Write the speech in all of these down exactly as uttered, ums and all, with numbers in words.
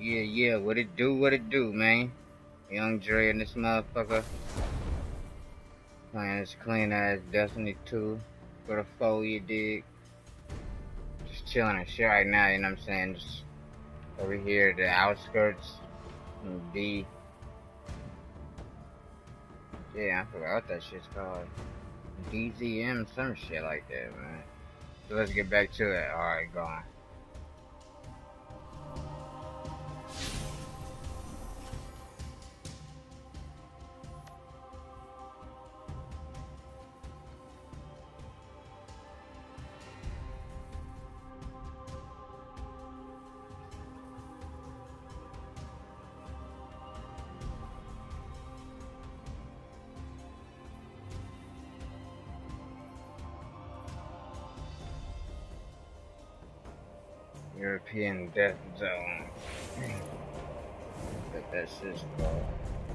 Yeah, yeah, what it do, what it do, man? Young Dre and this motherfucker playing this clean ass Destiny two for the foe, you dig? Just chilling and shit right now, you know what I'm saying? Just over here at the outskirts from D. Yeah, I forgot what that shit's called. D Z M, some shit like that, man. So let's get back to it. Alright, go on. European Death Zone. What that shit's called.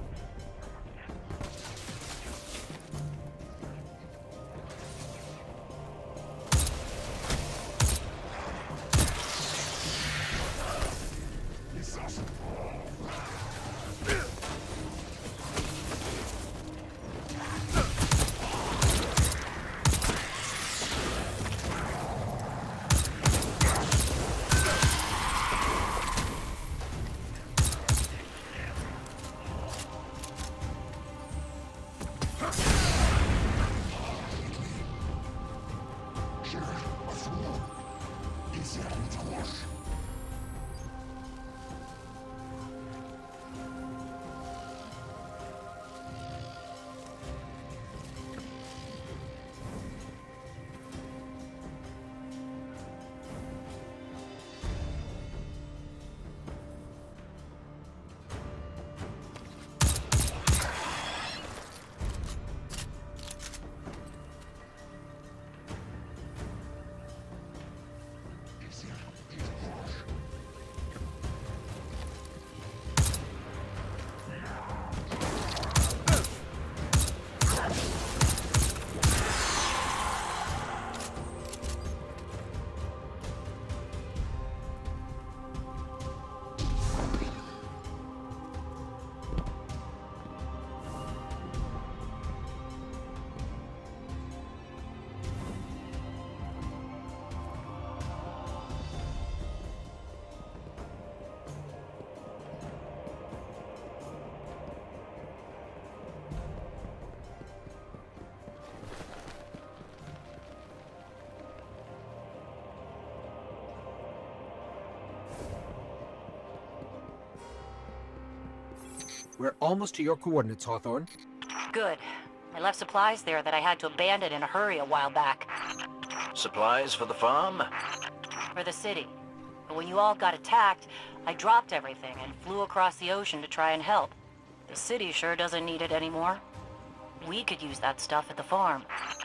We're almost to your coordinates, Hawthorne. Good. I left supplies there that I had to abandon in a hurry a while back. Supplies for the farm? For the city. But when you all got attacked, I dropped everything and flew across the ocean to try and help. The city sure doesn't need it anymore. We could use that stuff at the farm.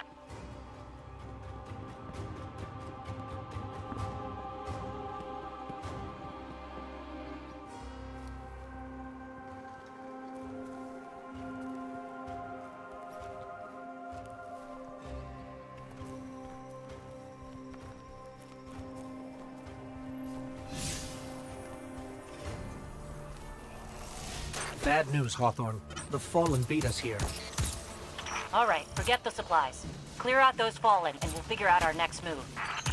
Bad news, Hawthorne. The Fallen beat us here. All right, forget the supplies. Clear out those Fallen, and we'll figure out our next move.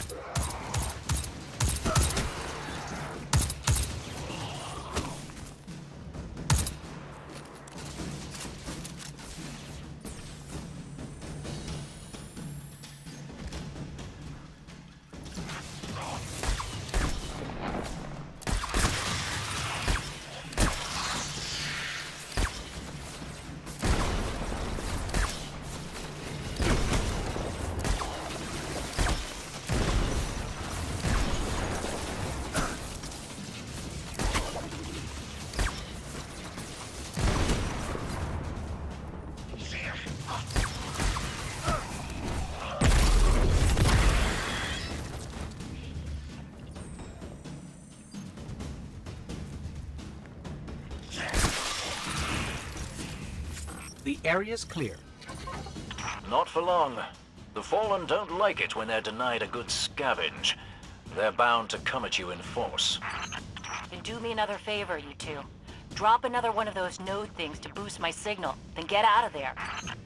The area's clear. Not for long. The Fallen don't like it when they're denied a good scavenge. They're bound to come at you in force. And do me another favor, you two. Drop another one of those node things to boost my signal, then get out of there.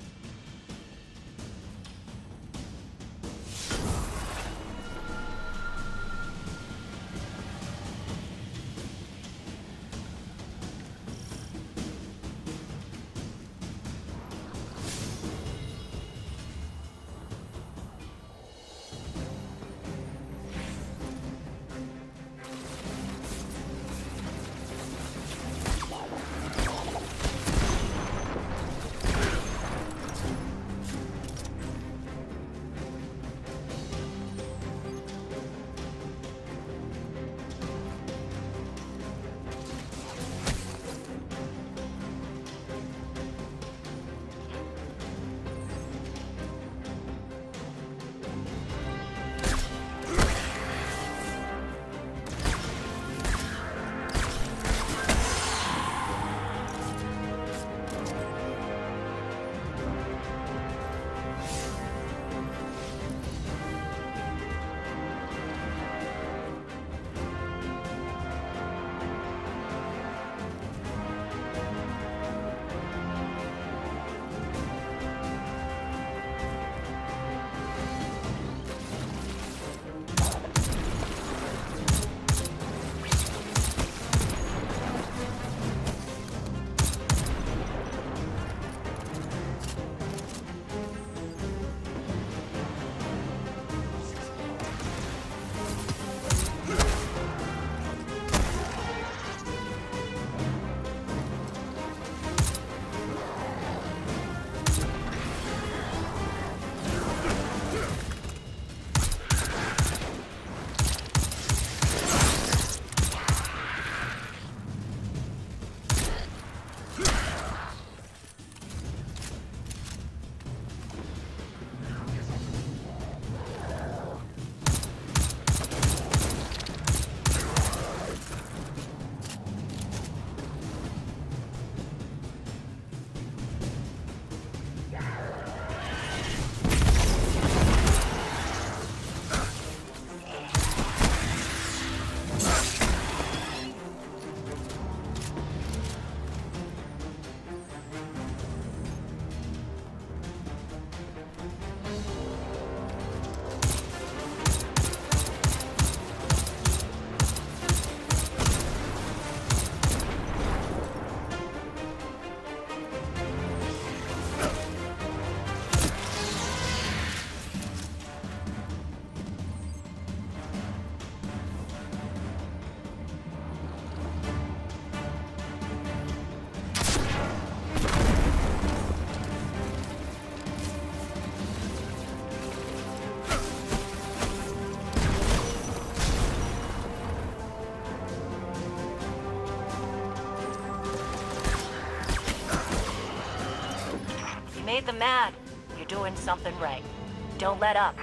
Made them mad. You're doing something right. Don't let up.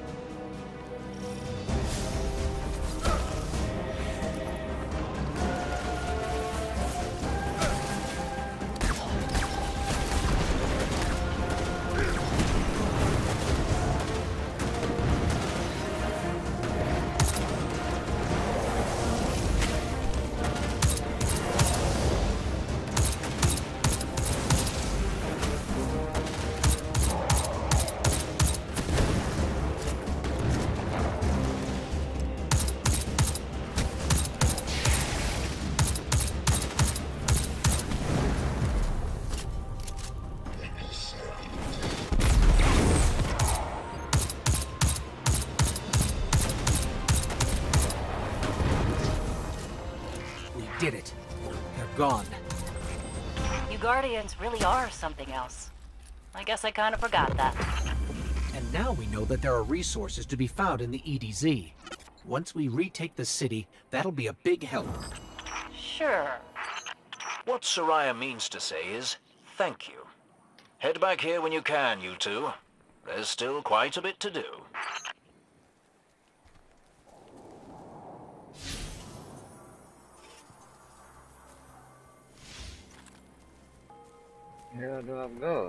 Did it. They're gone. You Guardians really are something else. I guess I kind of forgot that. And now we know that there are resources to be found in the E D Z. Once we retake the city, that'll be a big help. Sure. What Soraya means to say is, thank you. Head back here when you can, you two. There's still quite a bit to do. Where do I go?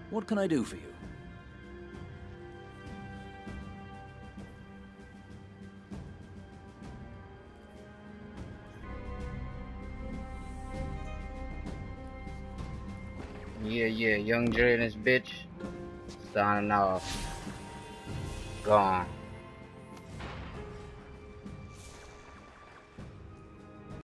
What can I do for you? Yeah, yeah, Young Dre and this bitch signing off. Gone.